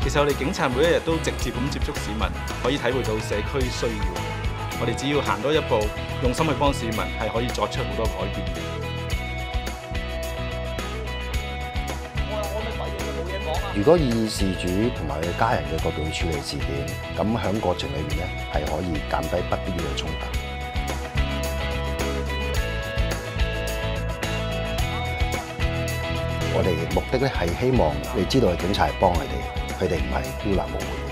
其實我哋警察每一日都直接咁接觸市民，可以體會到社區需要。我哋只要行多一步，用心去幫市民，係可以作出好多改變嘅。 如果以事主同埋佢家人嘅角度去處理事件，咁喺過程裏面咧係可以減低不必要嘅衝突。我哋目的咧係希望你知道警察係幫佢哋唔係孤立無援。